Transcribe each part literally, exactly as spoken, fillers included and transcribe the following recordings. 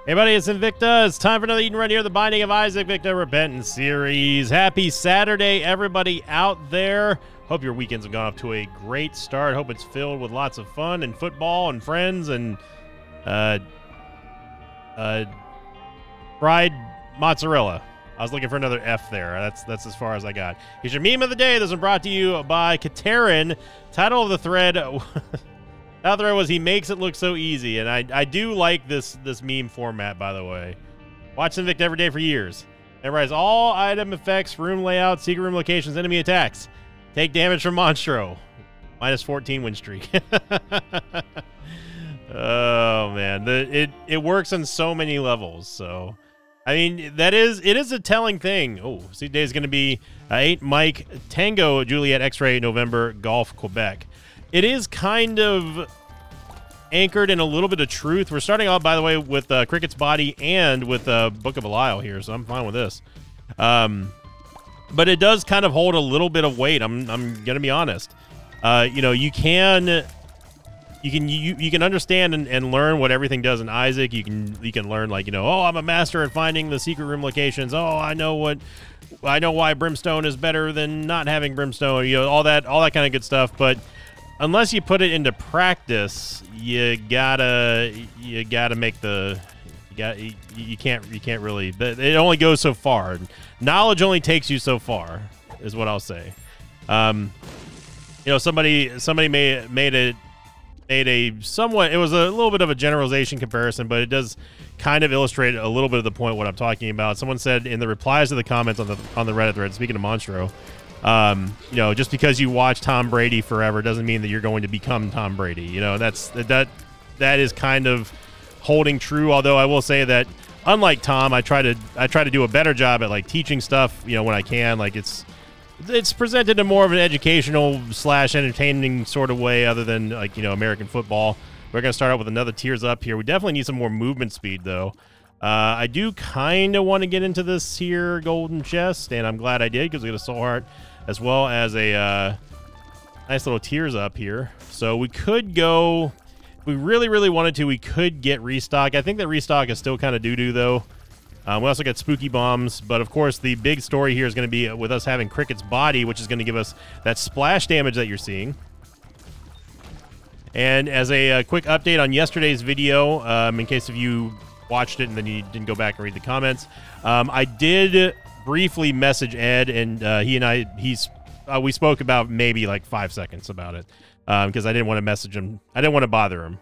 Hey buddy, it's Invicta. It's time for another Eden right here, the Binding of Isaac Victa Repentance series. Happy Saturday, everybody out there. Hope your weekends have gone off to a great start. Hope it's filled with lots of fun and football and friends and uh, uh, fried mozzarella. I was looking for another F there. That's that's as far as I got. Here's your meme of the day. This one brought to you by Katerin. Title of the thread. That thread was, he makes it look so easy, and I I do like this this meme format, by the way. Watch Invicta every day for years. Memorize all item effects, room layout, secret room locations, enemy attacks. Take damage from Monstro. Minus fourteen win streak. Oh man, the it it works on so many levels. So, I mean, that is it is a telling thing. Oh, see, today's going to be uh, eight Mike Tango Juliet X-Ray November Golf Quebec. It is kind of anchored in a little bit of truth. We're starting out, by the way, with uh, Cricket's Body and with uh, Book of Belial here, so I'm fine with this. Um, but it does kind of hold a little bit of weight. I'm I'm gonna be honest. Uh, you know, you can you can you, you can understand and, and learn what everything does in Isaac. You can you can learn, like, you know, oh, I'm a master at finding the secret room locations. Oh, I know what. I know why Brimstone is better than not having Brimstone. You know, all that all that kind of good stuff, but unless you put it into practice, you gotta you gotta make the you got you, you can't you can't really. It only goes so far. Knowledge only takes you so far, is what I'll say. Um, you know, somebody somebody made made it made a somewhat. It was a little bit of a generalization comparison, but it does kind of illustrate a little bit of the point what I'm talking about. Someone said in the replies to the comments on the on the Reddit thread. Speaking of Monstro. Um, you know, just because you watch Tom Brady forever doesn't mean that you're going to become Tom Brady. You know, that's that that is kind of holding true. Although I will say that, unlike Tom, I try to I try to do a better job at like teaching stuff. You know, when I can, like it's it's presented in more of an educational slash entertaining sort of way, other than like you know American football. We're gonna start out with another Tears Up here. We definitely need some more movement speed though. Uh, I do kind of want to get into this here golden chest, and I'm glad I did because we got a soul heart as well as a uh, nice little Tears Up here. So we could go, if we really, really wanted to, we could get restock. I think that restock is still kind of doo-doo, though. Um, we also got Spooky Bombs, but of course the big story here is going to be with us having Cricket's Body, which is going to give us that splash damage that you're seeing. And as a, a quick update on yesterday's video, um, in case if you watched it and then you didn't go back and read the comments, um, I did briefly message Ed, and uh, he and I he's uh, we spoke about maybe like five seconds about it because um, I didn't want to message him. I didn't want to bother him.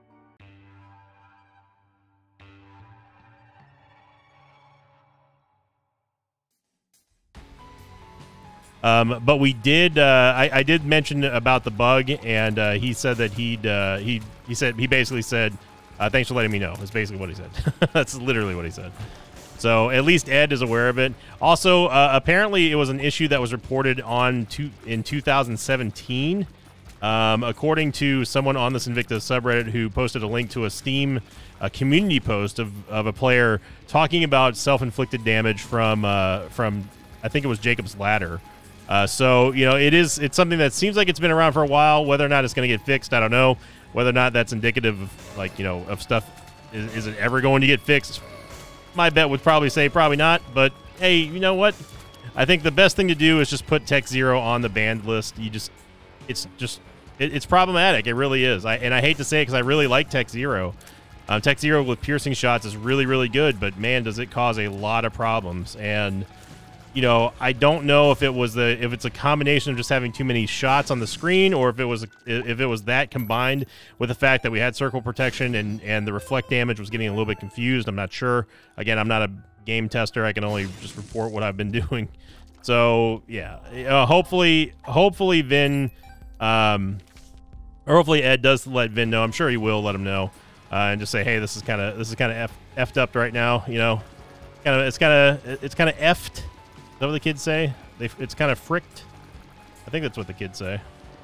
Um, but we did. Uh, I, I did mention about the bug, and uh, he said that he'd uh, he he said he basically said. Uh, thanks for letting me know. That's basically what he said. That's literally what he said. So at least Ed is aware of it. Also, uh, apparently it was an issue that was reported on to, in two thousand seventeen. Um, according to someone on this Invicta subreddit who posted a link to a Steam a community post of, of a player talking about self-inflicted damage from, uh, from I think it was Jacob's Ladder. Uh, so, you know, it is, it's something that seems like it's been around for a while. Whether or not it's going to get fixed, I don't know. Whether or not that's indicative of, like, you know, of stuff, is, is it ever going to get fixed? My bet would probably say probably not, but hey, you know what? I think the best thing to do is just put Tech Zero on the banned list. You just, it's just, it, it's problematic. It really is. I, and I hate to say it because I really like Tech Zero. Um, Tech Zero with piercing shots is really, really good, but man, does it cause a lot of problems. And you know, I don't know if it was the if it's a combination of just having too many shots on the screen, or if it was if it was that combined with the fact that we had circle protection and and the reflect damage was getting a little bit confused. I'm not sure. Again, I'm not a game tester. I can only just report what I've been doing. So yeah, uh, hopefully hopefully Vin, um, or hopefully Ed does let Vin know. I'm sure he will let him know, uh, and just say, hey, this is kind of this is kind of effed up right now. You know, kind of it's kind of it's kind of effed. Is that what the kids say? They, it's kind of fricked. I think that's what the kids say.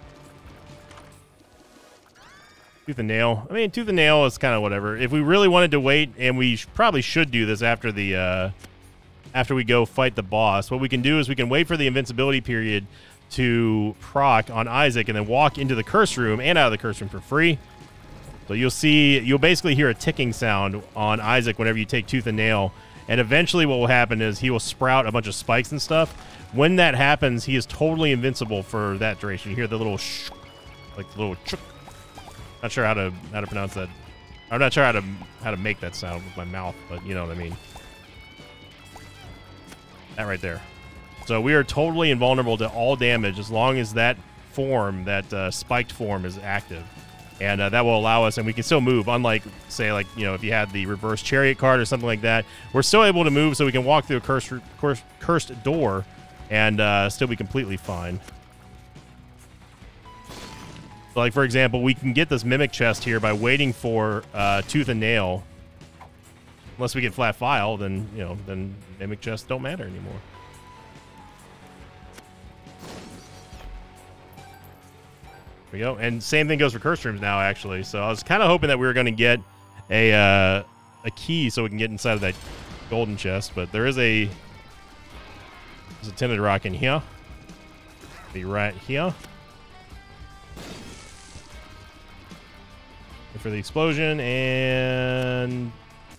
Tooth and nail. I mean, tooth and nail is kind of whatever. If we really wanted to wait, and we sh probably should do this after the uh, after we go fight the boss, what we can do is we can wait for the invincibility period to proc on Isaac, and then walk into the curse room and out of the curse room for free. So you'll see, you'll basically hear a ticking sound on Isaac whenever you take Tooth and Nail. And eventually what will happen is he will sprout a bunch of spikes and stuff. When that happens, he is totally invincible for that duration. You hear the little sh, like the little chook. Not sure how to how to pronounce that. I'm not sure how to how to make that sound with my mouth, but you know what I mean. That right there. So we are totally invulnerable to all damage as long as that form, that uh, spiked form, is active. And uh, that will allow us, and we can still move, unlike, say, like, you know, if you had the reverse chariot card or something like that. We're still able to move, so we can walk through a cursed, cursed, cursed door and uh, still be completely fine. So, like, for example, we can get this Mimic chest here by waiting for uh, Tooth and Nail. Unless we get Flat File, then, you know, then Mimic chests don't matter anymore. We go, and same thing goes for curse rooms now, actually. So I was kind of hoping that we were going to get a uh, a key so we can get inside of that golden chest, but there is a there's a tinted rock in here. Be right here. Wait for the explosion, and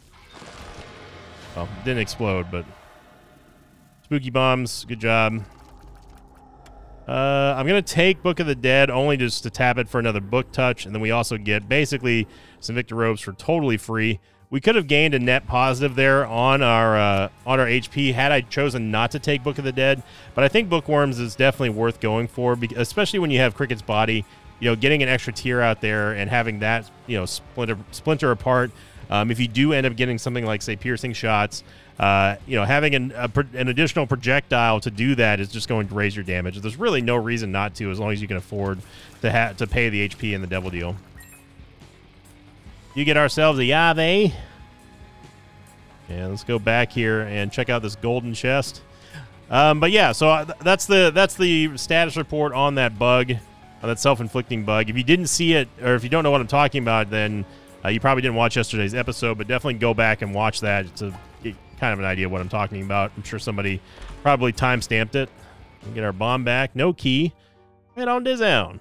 oh, it didn't explode, but spooky bombs. Good job. Uh, I'm going to take Book of the Dead only just to tap it for another book touch, and then we also get basically some Victor Robes for totally free. We could have gained a net positive there on our uh, on our H P had I chosen not to take Book of the Dead, but I think Bookworms is definitely worth going for, especially when you have Cricket's Body. You know, getting an extra tier out there and having that, you know, splinter splinter apart. Um, if you do end up getting something like, say, piercing shots, uh, you know, having an, a, an additional projectile to do that is just going to raise your damage. There's really no reason not to, as long as you can afford to ha to pay the H P in the Devil Deal. You get ourselves a Yave. And let's go back here and check out this golden chest. Um, but yeah, so that's the that's the status report on that bug, on that self-inflicting bug. If you didn't see it, or if you don't know what I'm talking about, then Uh, you probably didn't watch yesterday's episode, but definitely go back and watch that to get kind of an idea of what I'm talking about. I'm sure somebody probably time-stamped it. We'll get our bomb back. No key. Head on down.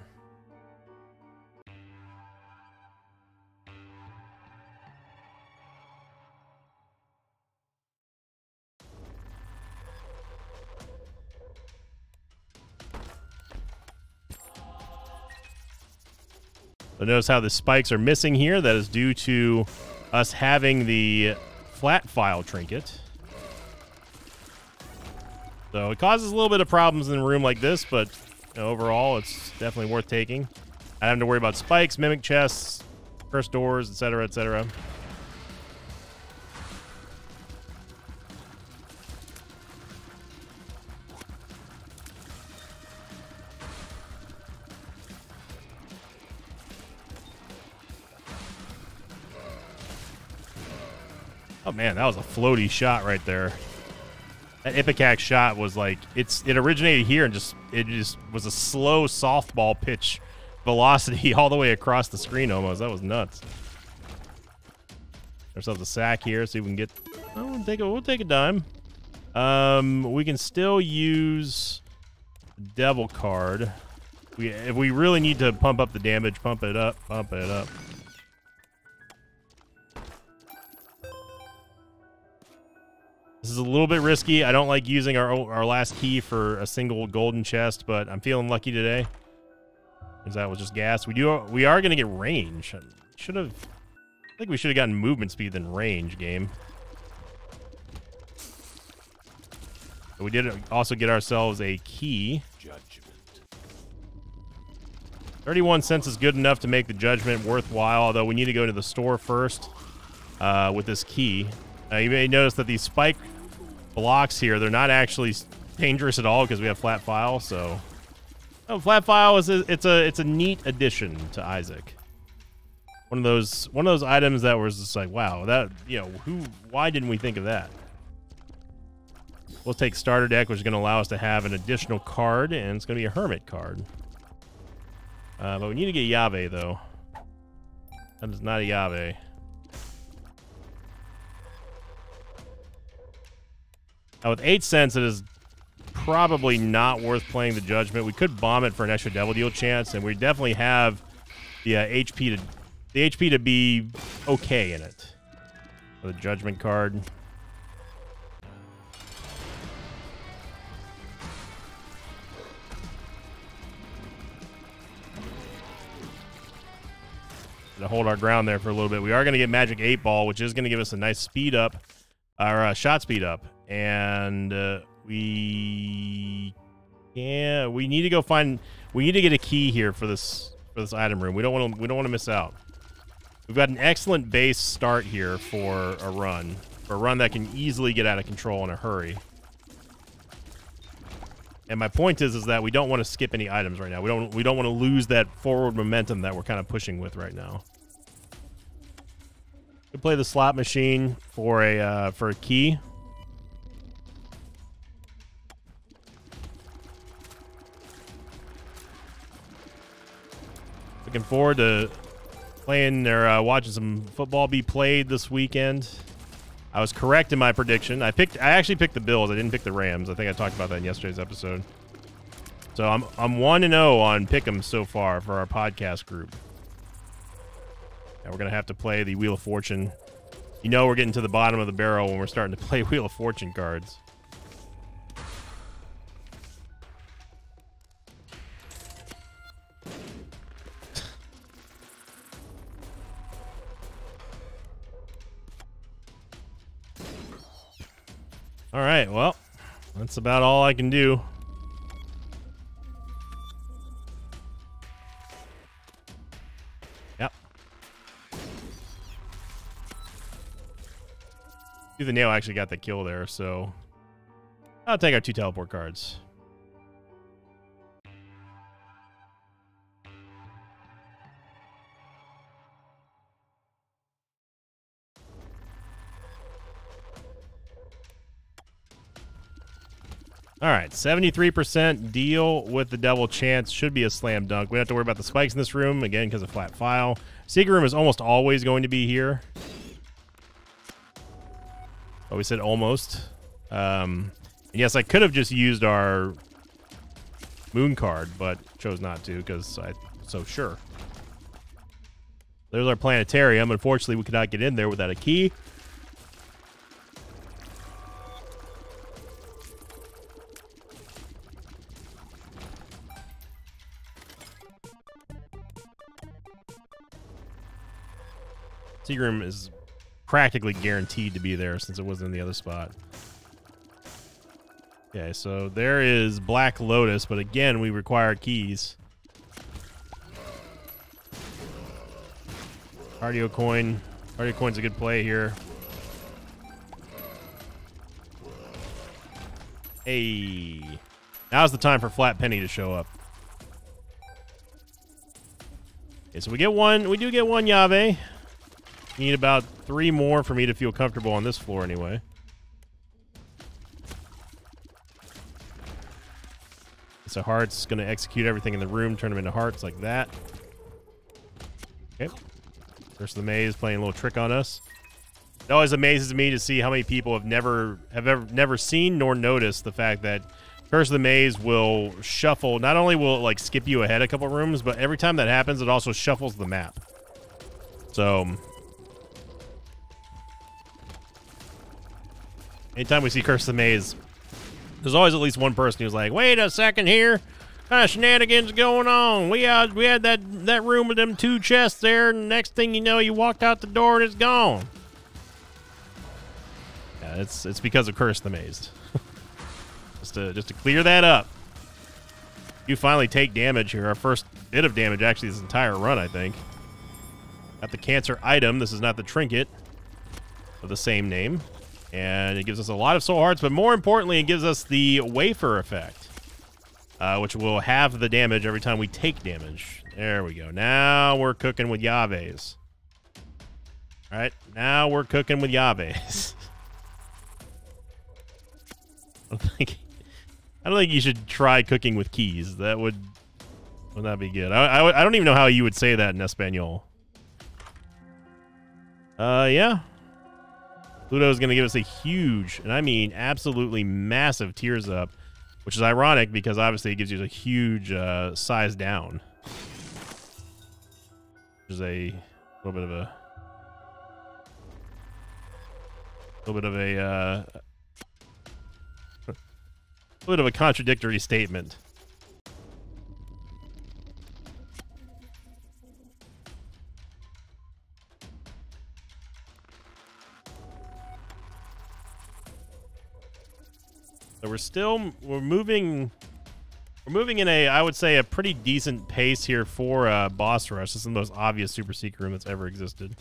So notice how the spikes are missing here. That is due to us having the Flat File trinket. So it causes a little bit of problems in a room like this, but you know, overall it's definitely worth taking. I don't have to worry about spikes, Mimic chests, cursed doors, et cetera, et cetera. Oh man, that was a floaty shot right there. That Ipecac shot was like, it's it originated here and just it just was a slow softball pitch velocity all the way across the screen almost. That was nuts. Ourselves a sack here, so we can get. Oh, we'll take a we'll take a dime. Um, we can still use Devil card. We if we really need to pump up the damage, pump it up, pump it up. This is a little bit risky. I don't like using our our last key for a single golden chest, but I'm feeling lucky today. Because that was just gas. We do we are gonna get range. Should have I think we should have gotten movement speed than range, game. But we did also get ourselves a key. Judgment. thirty-one cents is good enough to make the judgment worthwhile, although we need to go to the store first uh, with this key. Uh, you may notice that these spike blocks here, they're not actually dangerous at all because we have Flat File. So, oh, Flat File is a, it's a it's a neat addition to Isaac. One of those one of those items that was just like, wow, that you know who why didn't we think of that? We'll take starter deck, which is going to allow us to have an additional card, and it's going to be a Hermit card. Uh, but we need to get Yave though. That is not a Yave. Now with eight cents, it is probably not worth playing the Judgment. We could bomb it for an extra Devil Deal chance, and we definitely have the uh, H P to the H P to be okay in it. For the Judgment card. To hold our ground there for a little bit. We are going to get Magic eight Ball, which is going to give us a nice speed up, our uh, shot speed up. And uh, we... Yeah, we need to go find... We need to get a key here for this for this item room. We don't want to we don't want to miss out. We've got an excellent base start here for a run. For a run that can easily get out of control in a hurry. And my point is is that we don't want to skip any items right now. We don't we don't want to lose that forward momentum that we're kind of pushing with right now. We play the slot machine for a uh, for a key. Looking forward to playing or uh, watching some football be played this weekend. I was correct in my prediction. I picked. I actually picked the Bills. I didn't pick the Rams. I think I talked about that in yesterday's episode. So I'm I'm one and zero on Pick'em so far for our podcast group. And we're gonna have to play the Wheel of Fortune. You know we're getting to the bottom of the barrel when we're starting to play Wheel of Fortune cards. All right, well, that's about all I can do. Yep. See, the nail actually got the kill there, so I'll take our two teleport cards. All right, seventy-three percent deal with the double chance. Should be a slam dunk. We don't have to worry about the spikes in this room, again, because of flat file. Secret room is almost always going to be here. But we said almost. Um, and yes, I could have just used our moon card, but chose not to because I'm so sure. There's our planetarium. Unfortunately, we could not get in there without a key. Secret room is practically guaranteed to be there since it wasn't in the other spot. Okay, so there is Black Lotus, but again, we require keys. Cardio coin. Cardio coin's a good play here. Hey. Now's the time for Flat Penny to show up. Okay, so we get one. We do get one Yave. Need about three more for me to feel comfortable on this floor anyway. So hearts going to execute everything in the room, turn them into hearts like that. Okay. Curse of the Maze playing a little trick on us. It always amazes me to see how many people have never have ever never seen nor noticed the fact that Curse of the Maze will shuffle. Not only will it like skip you ahead a couple rooms, but every time that happens, it also shuffles the map. So anytime we see Curse of the Maze, there's always at least one person who's like, wait a second here. What kind of shenanigans going on? We had, we had that, that room with them two chests there, and next thing you know, you walked out the door and it's gone. Yeah, it's it's because of Curse of the Maze. just, to, just to clear that up. You finally take damage here. Our first bit of damage, actually, this entire run, I think. Got the cancer item. This is not the trinket of the same name. And it gives us a lot of soul hearts, but more importantly, it gives us the wafer effect, uh, which will halve the damage every time we take damage. There we go. Now we're cooking with Yaves. All right, now we're cooking with Yaves. I don't think, I don't think you should try cooking with keys. That would would not be good. I, I, I don't even know how you would say that in Espanol. Uh, yeah. Pluto is going to give us a huge, and I mean absolutely massive Tears Up, which is ironic because obviously it gives you a huge uh, size down. There's a A little bit of a, a little bit of a, uh, a little bit of a contradictory statement. So we're still we're moving we're moving in a I would say a pretty decent pace here for uh, boss rush. This is the most obvious super secret room that's ever existed.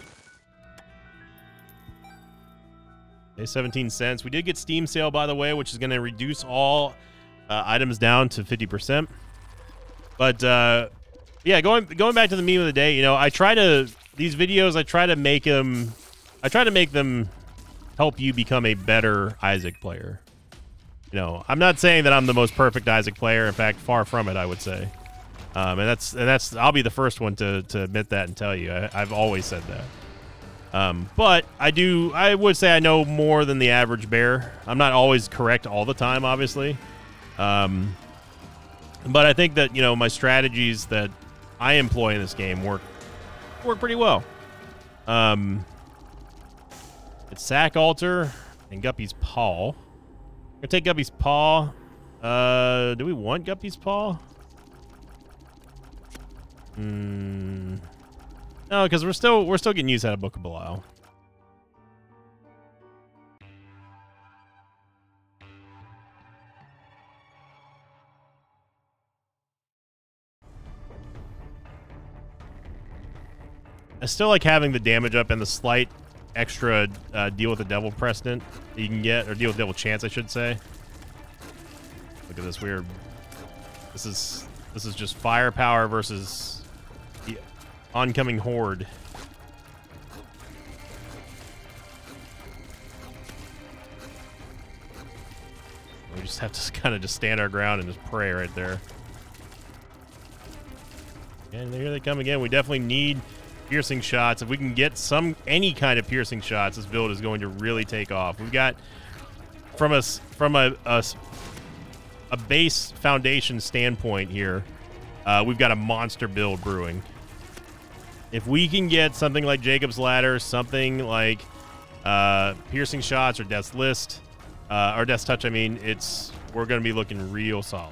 Okay, seventeen cents. We did get Steam sale, by the way, which is going to reduce all uh, items down to fifty percent. But uh, yeah, going going back to the meme of the day, you know, I try to these videos I try to make them I try to make them help you become a better Isaac player. You know, I'm not saying that I'm the most perfect Isaac player. In fact, far from it, I would say. Um, and that's and that's I'll be the first one to to admit that and tell you. I, I've always said that. Um, but I do. I would say I know more than the average bear. I'm not always correct all the time, obviously. Um, but I think that you know my strategies that I employ in this game work work pretty well. Um, it's Sack Altar and Guppy's Paw. Gonna take Guppy's Paw. Uh, do we want Guppy's Paw? Hmm. No, because we're still we're still getting used to that Book of Belial. I still like having the damage up and the slight extra uh, deal with the devil precedent that you can get, or deal with devil chance, I should say. Look at this weird. This is this is just firepower versus the oncoming horde. We just have to kind of just stand our ground and just pray right there. And here they come again. We definitely need piercing shots. If we can get some any kind of piercing shots, this build is going to really take off. We've got from a from a a, a base foundation standpoint here, uh, we've got a monster build brewing. If we can get something like Jacob's Ladder, something like uh, piercing shots or Death's List, uh, or Death's Touch, I mean, it's we're going to be looking real solid.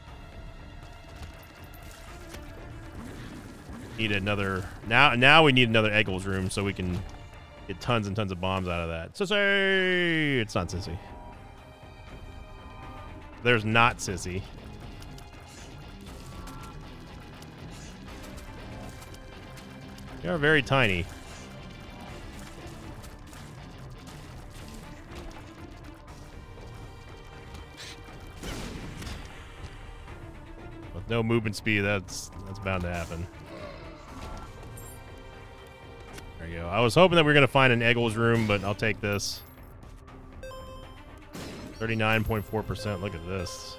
Need another now. Now we need another Eggles room so we can get tons and tons of bombs out of that. Sissy, it's not Sissy. There's not Sissy. They are very tiny. With no movement speed, that's that's bound to happen. There you go. I was hoping that we were going to find an Eggles room, but I'll take this. thirty-nine point four percent. Look at this.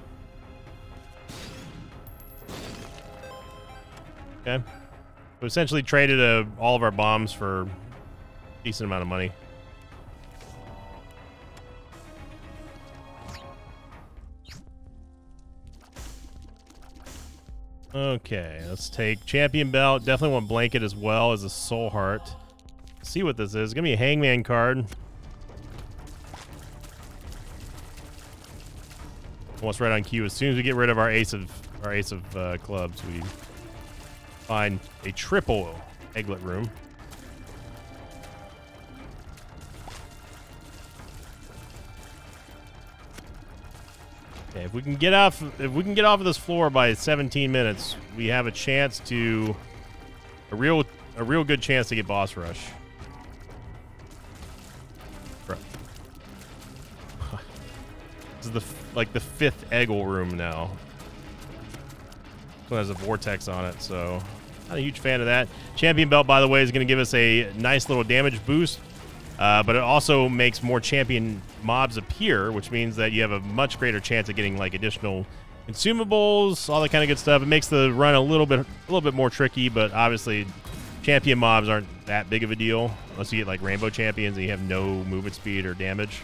Okay. We essentially traded uh, all of our bombs for a decent amount of money. Okay, let's take Champion Belt. Definitely want Blanket as well as a Soul Heart. Let's see what this is. It's going to be a Hangman card. Almost right on cue. As soon as we get rid of our Ace of our Ace of uh, Clubs, we find a triple Egglet room. Okay, if we can get off, if we can get off of this floor by seventeen minutes, we have a chance to a real, a real good chance to get boss rush. Bro. This is the like the fifth Eggle room now. This one has a vortex on it, so not a huge fan of that. Champion Belt, by the way, is going to give us a nice little damage boost. Uh, but it also makes more champion mobs appear, which means that you have a much greater chance of getting like additional consumables, all that kind of good stuff. It makes the run a little bit, a little bit more tricky, but obviously, champion mobs aren't that big of a deal unless you get like rainbow champions and you have no movement speed or damage.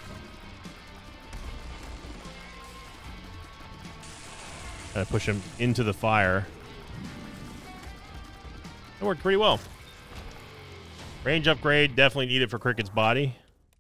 Gotta push them into the fire. It worked pretty well. Range upgrade, definitely needed for Cricket's body.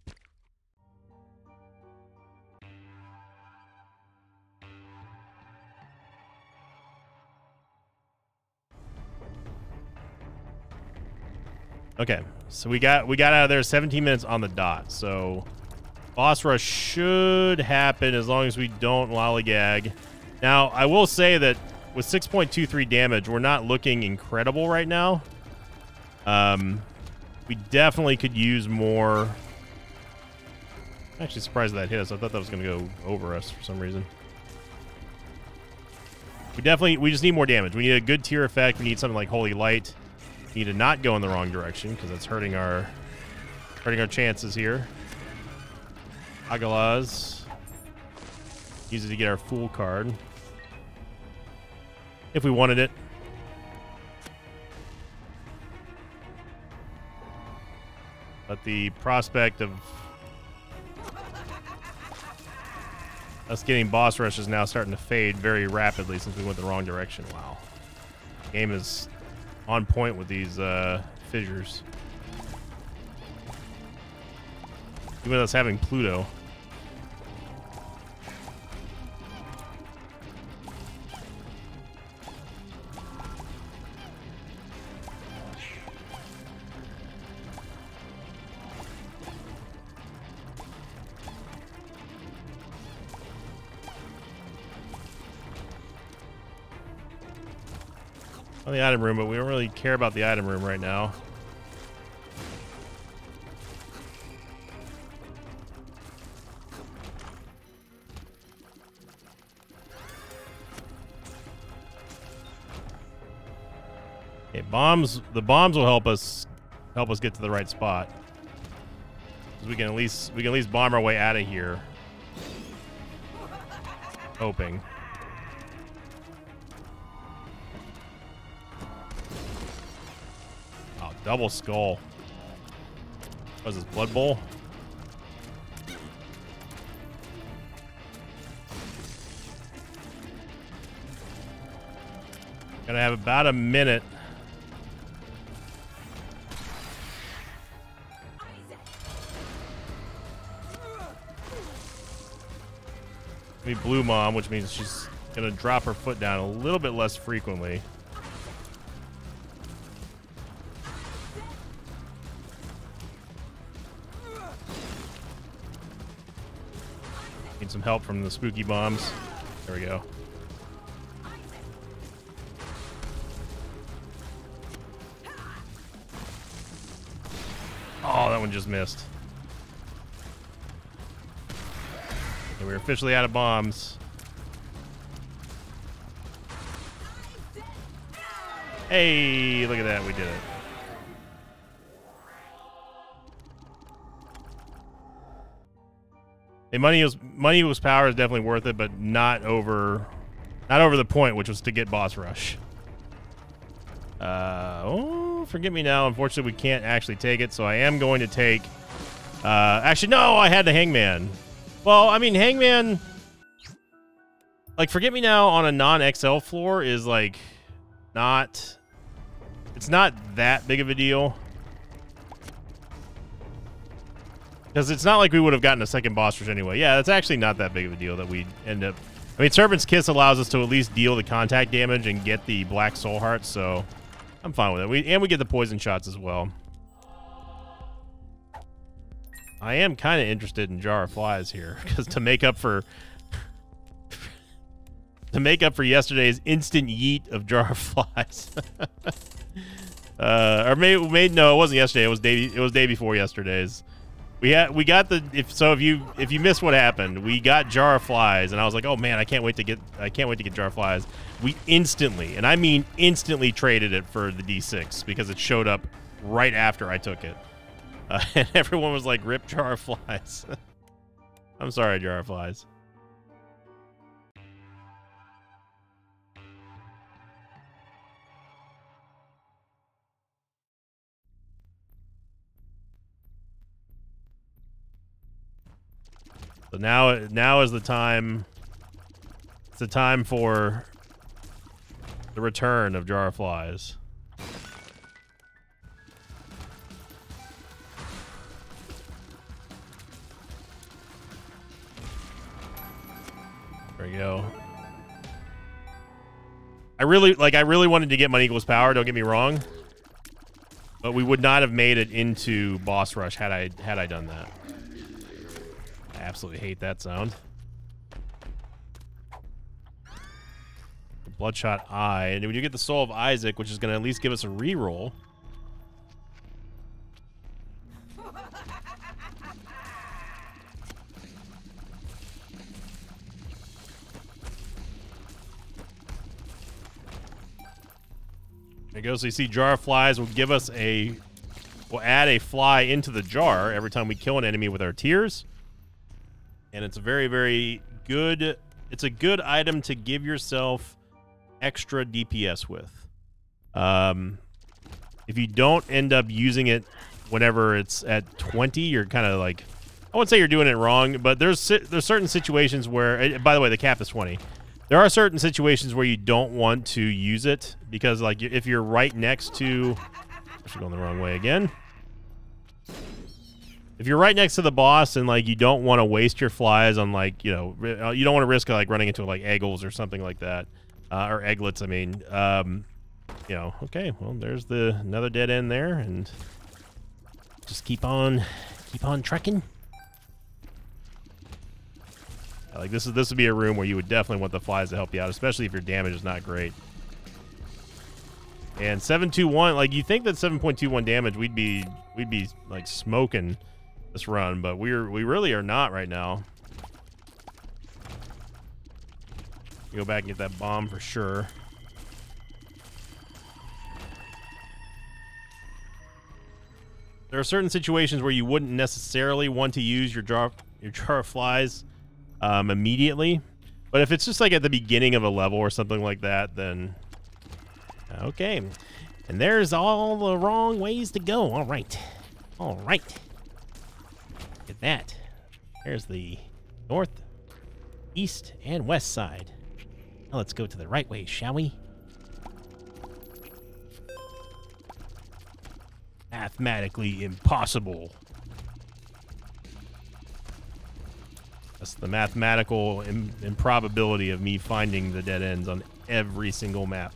Okay, so we got we got out of there seventeen minutes on the dot. So boss rush should happen as long as we don't lollygag. Now, I will say that with six point two three damage, we're not looking incredible right now. Um, we definitely could use more. I'm actually surprised that hit us. I thought that was going to go over us for some reason. We definitely, we just need more damage. We need a good tier effect. We need something like Holy Light. We need to not go in the wrong direction because that's hurting our, hurting our chances here. Agalaz. Use it to get our Fool card. If we wanted it. But the prospect of us getting boss rush is now starting to fade very rapidly since we went the wrong direction. Wow. Game is on point with these uh, fissures. Even with us having Pluto. On the item room, but we don't really care about the item room right now. Okay, bombs. The bombs will help us help us get to the right spot. We can at least we can at least bomb our way out of here. Hoping. Double skull. What is this, Blood Bowl? Gonna have about a minute. We Blue Mom, which means she's gonna drop her foot down a little bit less frequently. Need some help from the spooky bombs. There we go. Oh, that one just missed. Okay, we're officially out of bombs. Hey, look at that. We did it. Hey, money was money was power is definitely worth it, but not over, not over the point, which was to get boss rush. Uh, oh, forget me now. Unfortunately, we can't actually take it, so I am going to take. Uh, actually, no, I had the Hangman. Well, I mean, Hangman. Like, forget me now on a non-X L floor is like not. It's not that big of a deal. Because it's not like we would have gotten a second boss rush anyway. Yeah, it's actually not that big of a deal that we end up... I mean, Serpent's Kiss allows us to at least deal the contact damage and get the Black Soul Hearts, so I'm fine with it. We, and we get the poison shots as well. I am kind of interested in Jar of Flies here, because to make up for... to make up for yesterday's instant yeet of Jar of Flies. uh, or maybe, maybe... No, it wasn't yesterday. It was day, it was day before yesterday's. We had we got the if so if you if you missed what happened, we got Jar of Flies, and I was like, oh man, I can't wait to get I can't wait to get Jar of Flies. We instantly, and I mean instantly, traded it for the D six because it showed up right after I took it, uh, and everyone was like, "Rip Jar of Flies." I'm sorry, Jar of Flies. So now, now is the time. It's the time for the return of Jar of Flies. There we go. I really, like, I really wanted to get Money Equals Power, don't get me wrong. But we would not have made it into Boss Rush had I, had I done that. I absolutely hate that sound. Bloodshot Eye. And we do get the Soul of Isaac, which is going to at least give us a reroll. There you go. So you see Jar of Flies will give us a... We'll add a fly into the jar every time we kill an enemy with our tears. And it's a very, very good... It's a good item to give yourself extra D P S with. Um, if you don't end up using it whenever it's at twenty, you're kind of like... I wouldn't say you're doing it wrong, but there's there's certain situations where... By the way, the cap is twenty. There are certain situations where you don't want to use it because, like, if you're right next to... I'm going the wrong way again. If you're right next to the boss and, like, you don't want to waste your flies on, like, you know, you don't want to risk, like, running into, like, eggles or something like that. Uh, or egglets, I mean. Um, you know, okay, well, there's the another dead end there, and just keep on, keep on trekking. Like, this is this would be a room where you would definitely want the flies to help you out, especially if your damage is not great. And seven two one, like, you think that seven point two one damage, we'd be we'd be like smoking this run, but we're we really are not right now. Go back and get that bomb for sure. There are certain situations where you wouldn't necessarily want to use your jar your jar of flies um, immediately, but if it's just like at the beginning of a level or something like that, then okay. And there's all the wrong ways to go. All right, all right. Look at that. There's the north, east, and west side. Now let's go to the right way, shall we? Mathematically impossible. That's the mathematical im improbability of me finding the dead ends on every single map.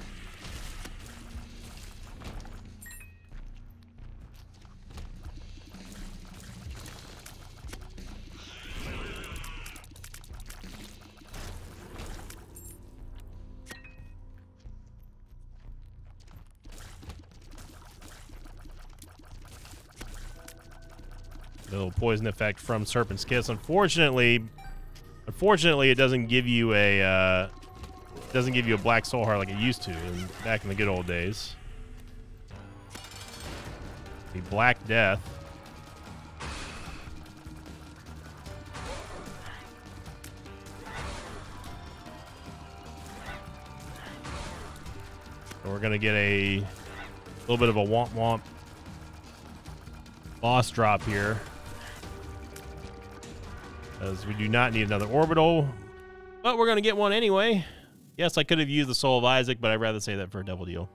Little poison effect from Serpent's Kiss. Unfortunately, unfortunately, it doesn't give you a uh, doesn't give you a black soul heart like it used to in, back in the good old days. The Black Death. So we're gonna get a little bit of a womp womp boss drop here. As we do not need another orbital, but we're going to get one anyway. Yes, I could have used the Soul of Isaac, but I'd rather say that for a double deal.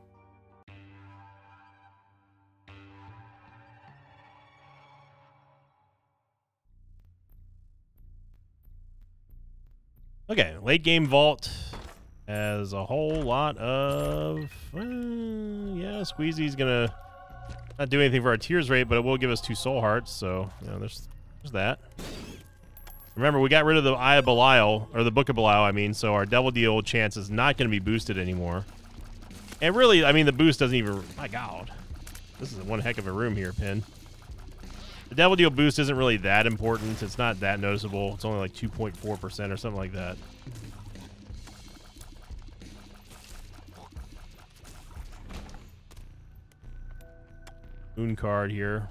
Okay, late game vault has a whole lot of... Uh, yeah, Squeezy's going to not do anything for our tears rate, but it will give us two soul hearts, so, you know, there's, there's that. Remember, we got rid of the Eye of Belial, or the Book of Belial, I mean, so our Devil Deal chance is not going to be boosted anymore. And really, I mean, the boost doesn't even... My God. This is one heck of a room here, Pin. The Devil Deal boost isn't really that important. It's not that noticeable. It's only like two point four percent or something like that. Moon card here.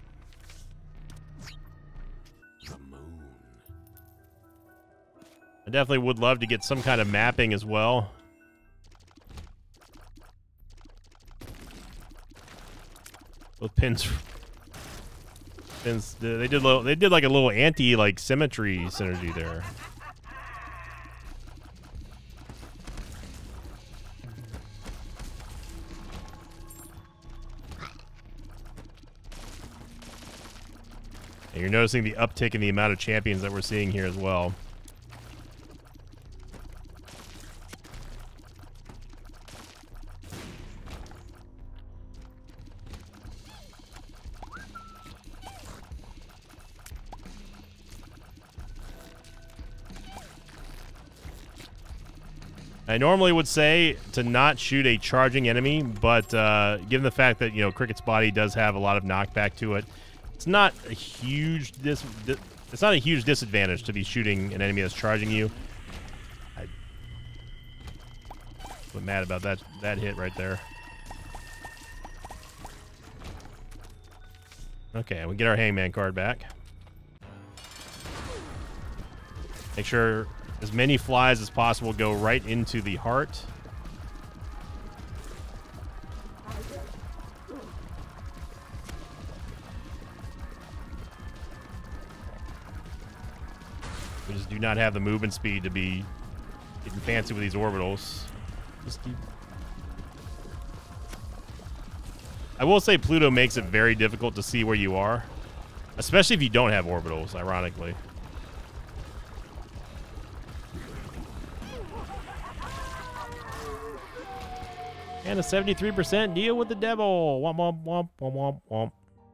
I definitely would love to get some kind of mapping as well. With pins, pins. They did. Little, they did like a little anti like symmetry synergy there. And you're noticing the uptick in the amount of champions that we're seeing here as well. I normally would say to not shoot a charging enemy, but uh, given the fact that, you know, Cricket's body does have a lot of knockback to it, it's not a huge dis it's not a huge disadvantage to be shooting an enemy that's charging you. I'm mad about that that hit right there. Okay, we get our Hangman card back. Make sure as many flies as possible go right into the heart. We just do not have the movement speed to be getting fancy with these orbitals. Just keep... I will say Pluto makes it very difficult to see where you are, especially if you don't have orbitals, ironically. And a seventy-three percent deal with the devil. Womp, womp, womp, womp, womp, womp.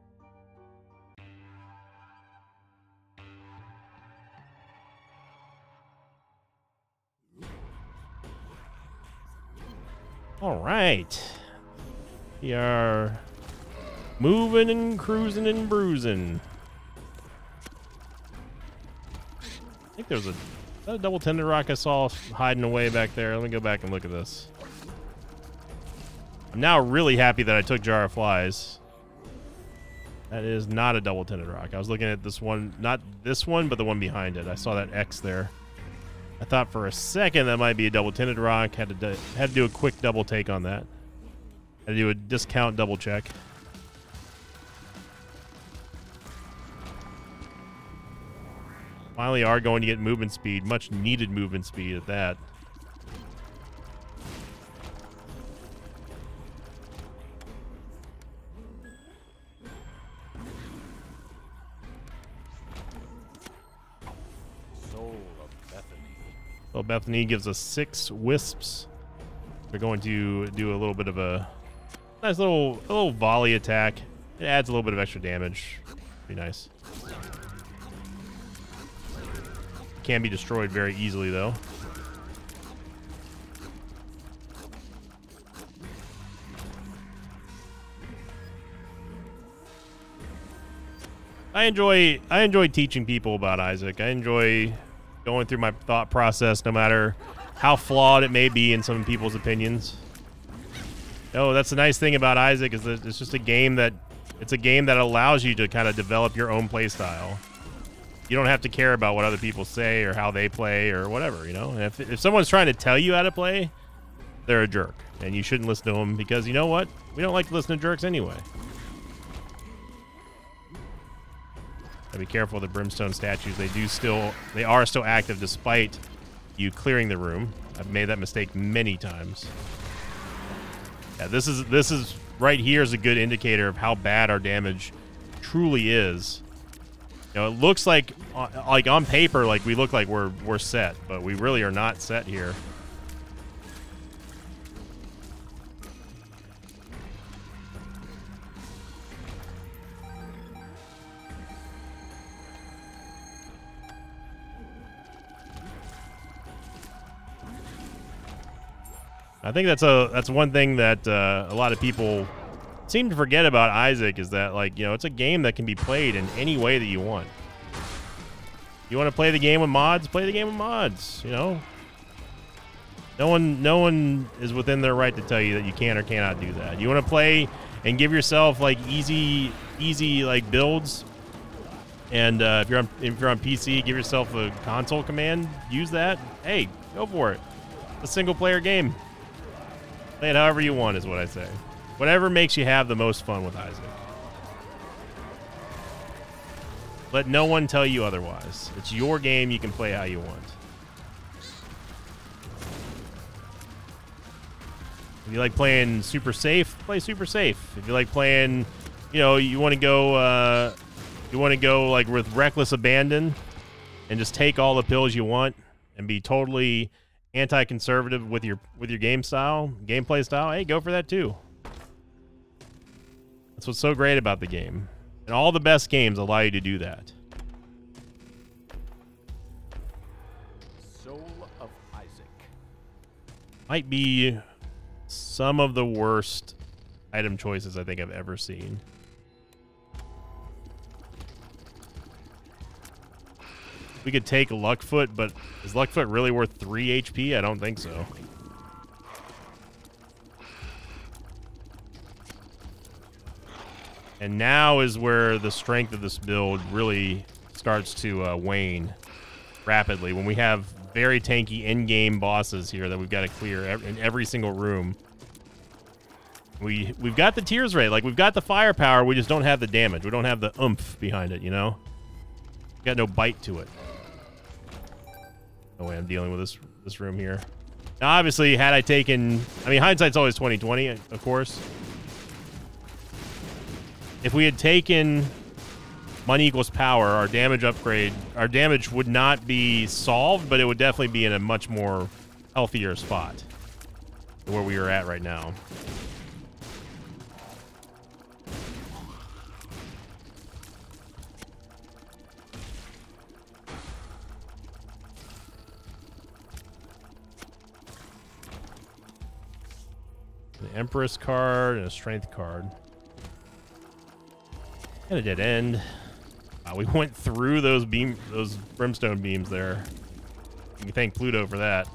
All right. We are moving and cruising and bruising. I think there's a, a double tendon rock I saw hiding away back there. Let me go back and look at this. I'm now really happy that I took Jar of Flies. That is not a double tendon rock. I was looking at this one, not this one, but the one behind it. I saw that X there. I thought for a second that might be a double tinted rock. Had to do, had to do a quick double take on that. Had to do a discount double check. Finally are going to get movement speed. Much needed movement speed at that. So Bethany gives us six wisps. They're going to do a little bit of a nice little a little volley attack. It adds a little bit of extra damage. Pretty nice. Can be destroyed very easily though. I enjoy I enjoy teaching people about Isaac. I enjoy going through my thought process, no matter how flawed it may be in some people's opinions. Oh, that's the nice thing about Isaac, is that it's just a game that it's a game that allows you to kind of develop your own play style. You don't have to care about what other people say or how they play or whatever, you know. And if if someone's trying to tell you how to play, they're a jerk, and you shouldn't listen to them, because you know what? We don't like to listen to jerks anyway. Be careful of the brimstone statues. They do still, they are still active despite you clearing the room. I've made that mistake many times. Yeah, this is this is right here is a good indicator of how bad our damage truly is. You know, it looks like like on paper, like we look like we're we're set, but we really are not set here. I think that's a that's one thing that uh, a lot of people seem to forget about Isaac, is that, like, you know, it's a game that can be played in any way that you want. You want to play the game with mods? Play the game with mods. You know, no one no one is within their right to tell you that you can or cannot do that. You want to play and give yourself like easy easy like builds, and uh, if you're on if you're on P C, give yourself a console command. Use that. Hey, go for it. It's a single player game. Play it however you want, is what I say. Whatever makes you have the most fun with Isaac. Let no one tell you otherwise. It's your game. You can play how you want. If you like playing super safe, play super safe. If you like playing, you know, you want to go, uh, you want to go like with reckless abandon and just take all the pills you want and be totally anti-conservative with your with your game style, gameplay style, hey, go for that too. That's what's so great about the game. And all the best games allow you to do that. Soul of Isaac. might be some of the worst item choices I think I've ever seen. We could take Luckfoot, but is Luckfoot really worth three H P? I don't think so. And now is where the strength of this build really starts to uh, wane rapidly. When we have very tanky in-game bosses here that we've got to clear ev in every single room. We, we've got the tears rate. Like, we've got the firepower. We just don't have the damage. We don't have the oomph behind it, you know? We've got no bite to it. No way I'm dealing with this this room here. Now, obviously, had I taken... I mean, hindsight's always twenty twenty, of course. If we had taken money equals power, our damage upgrade, our damage would not be solved, but it would definitely be in a much more healthier spot than where we are at right now. An Empress card and a Strength card. And a dead end. Wow, we went through those beam, those brimstone beams there. We thank Pluto for that.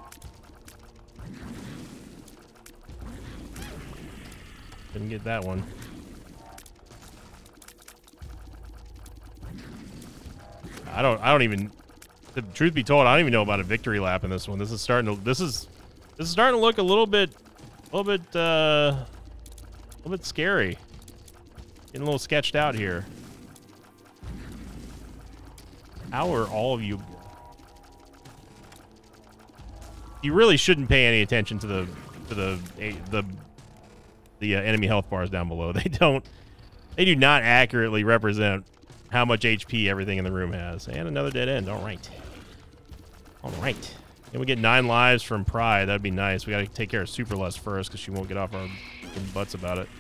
Didn't get that one. I don't. I don't even. The truth be told, I don't even know about a victory lap in this one. This is starting to. This is. This is starting to look a little bit. A little bit. Uh, a little bit scary. Getting a little sketched out here. How are all of you? You really shouldn't pay any attention to the to the the the uh, enemy health bars down below. They don't. They do not accurately represent how much H P everything in the room has. And another dead end. All right. All right. And we get nine lives from Pride. That'd be nice. We got to take care of Superlust first because she won't get off our butts about it.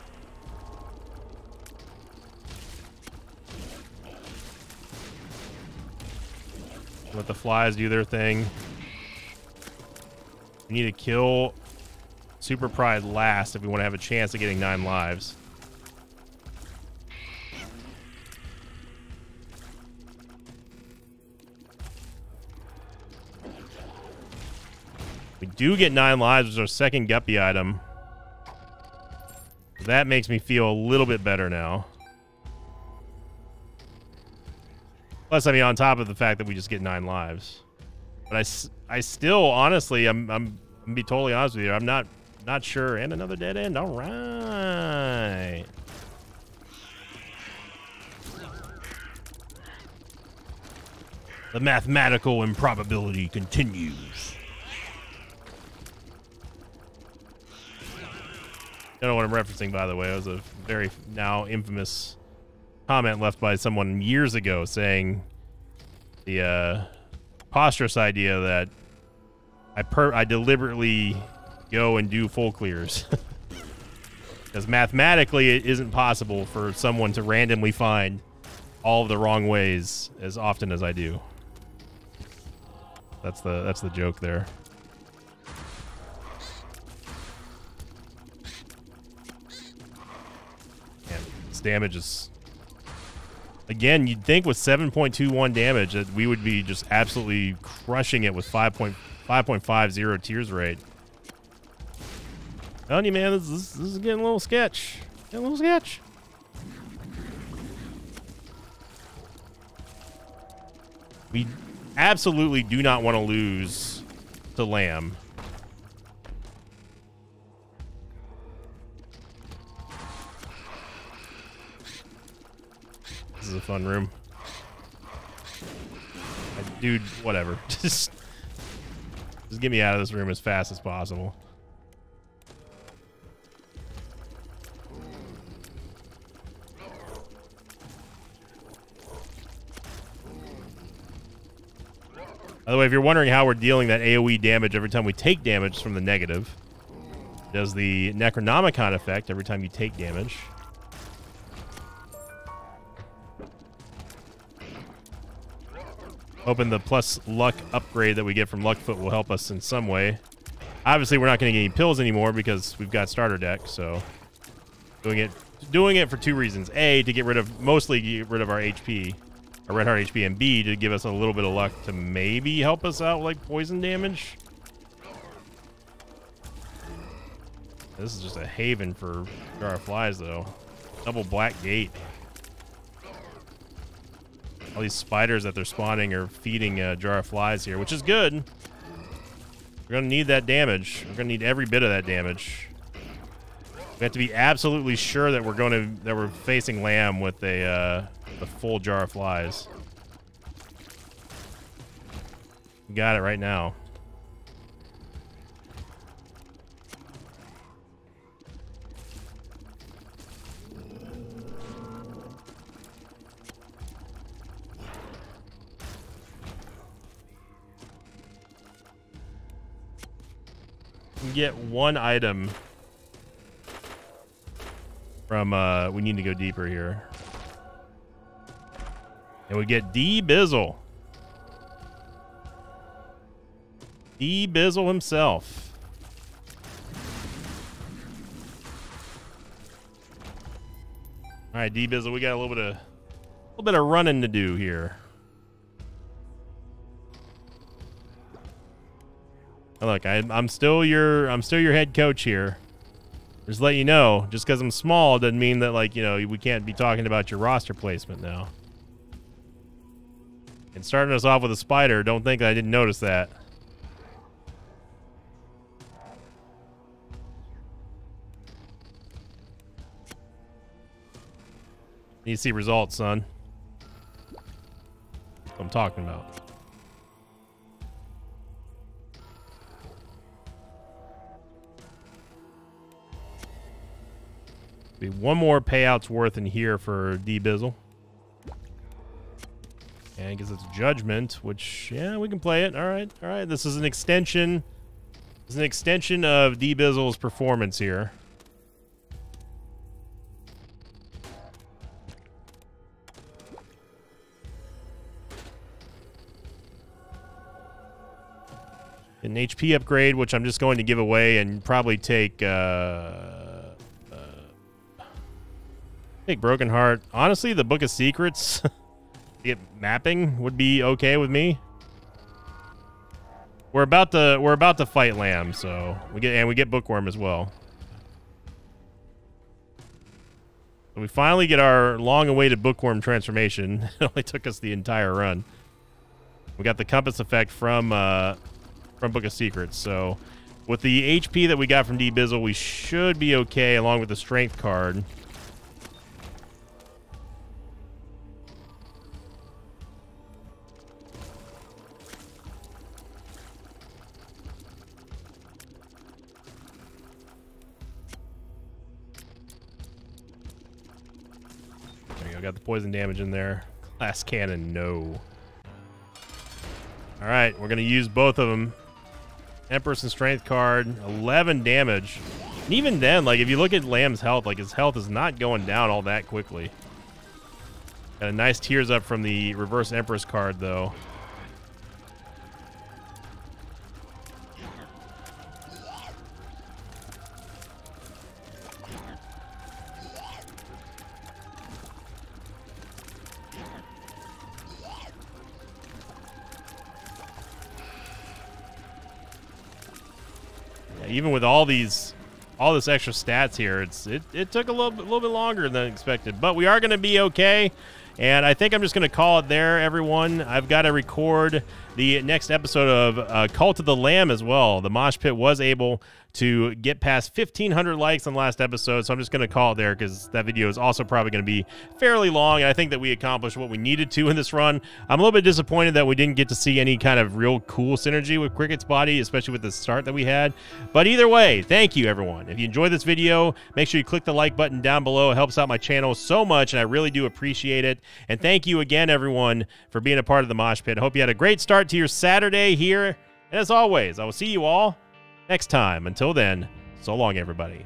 Let the flies do their thing. We need to kill Super Pride last if we want to have a chance of getting nine lives. We do get nine lives, which is our second Guppy item. That makes me feel a little bit better now. Plus, I mean, on top of the fact that we just get nine lives. But I, I still, honestly, I'm, I'm, I'm gonna be totally honest with you. I'm not, not sure. And another dead end. All right. The mathematical improbability continues. I don't know what I'm referencing, by the way. It was a very now infamous comment left by someone years ago saying the uh, preposterous idea that I per I deliberately go and do full clears because mathematically it isn't possible for someone to randomly find all of the wrong ways as often as I do. That's the that's the joke there. Man, this damage is. Again, you'd think with seven point two one damage that we would be just absolutely crushing it with five point five zero tears rate. Telling you, man, this, this, this is getting a little sketch. Getting a little sketch. We absolutely do not want to lose to Lamb. This is a fun room. Dude, whatever. Just, just get me out of this room as fast as possible. By the way, if you're wondering how we're dealing that AoE damage every time we take damage from the negative, it does the Necronomicon effect every time you take damage. Hoping the plus luck upgrade that we get from Luckfoot will help us in some way. Obviously, we're not going to get any pills anymore because we've got starter deck. So doing it, doing it for two reasons: A, to get rid of mostly get rid of our H P, our red heart H P, and B, to give us a little bit of luck to maybe help us out with, like, poison damage. This is just a haven for Jar of Flies, though. Double black gate. All these spiders that they're spawning are feeding a Jar of Flies here, which is good. We're going to need that damage. We're going to need every bit of that damage. We have to be absolutely sure that we're going to that we're facing Lamb with a uh, a full Jar of Flies. We got it right now. Get one item from uh we need to go deeper here, and we get D Bizzle. D Bizzle himself. All right, D Bizzle, we got a little bit of a little bit of running to do here. Look, I, I'm still your I'm still your head coach here. Just let you know, just because I'm small doesn't mean that, like, you know, we can't be talking about your roster placement now. And starting us off with a spider, don't think I didn't notice that. Need to see results, son. That's what I'm talking about. Be one more payout's worth in here for D Bizzle. And I guess it's Judgment, which, yeah, we can play it. All right, all right. This is an extension. This is an extension of D Bizzle's performance here. An H P upgrade, which I'm just going to give away and probably take... Uh, Take Broken Heart. Honestly, the Book of Secrets, get mapping would be okay with me. We're about to we're about to fight Lamb, so we get and we get Bookworm as well. So we finally get our long-awaited Bookworm transformation. It only took us the entire run. We got the Compass effect from uh, from Book of Secrets. So with the H P that we got from D Bizzle, we should be okay, along with the Strength card. I got the poison damage in there. Glass cannon, no. All right, we're going to use both of them. Empress and Strength card, eleven damage. And even then, like, if you look at Lamb's health, like, his health is not going down all that quickly. Got a nice Tears Up from the Reverse Empress card, though. Even with all these, all this extra stats here, it's it, it took a little, a little bit longer than expected, but we are going to be okay. And I think I'm just going to call it there, everyone. I've got to record the next episode of uh, Cult of the Lamb as well. The Mosh Pit was able to get past fifteen hundred likes on the last episode, so I'm just going to call it there because that video is also probably going to be fairly long, and I think that we accomplished what we needed to in this run. I'm a little bit disappointed that we didn't get to see any kind of real cool synergy with Cricket's body, especially with the start that we had. But either way, thank you, everyone. If you enjoyed this video, make sure you click the like button down below. It helps out my channel so much, and I really do appreciate it. And thank you again, everyone, for being a part of the Mosh Pit. I hope you had a great start to your Saturday here. And as always, I will see you all next time. Until then, so long, everybody.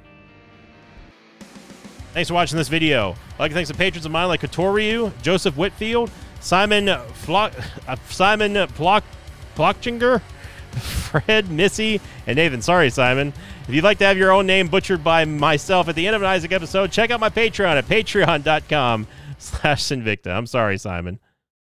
Thanks for watching this video. I'd like to thank some patrons of mine like Katoryu, Joseph Whitfield, Simon Flock, uh, Simon Plock, Plockchinger, Fred, Missy, and Nathan. Sorry, Simon. If you'd like to have your own name butchered by myself at the end of an Isaac episode, check out my Patreon at patreon dot com slash Sinvicta. I'm sorry, Simon.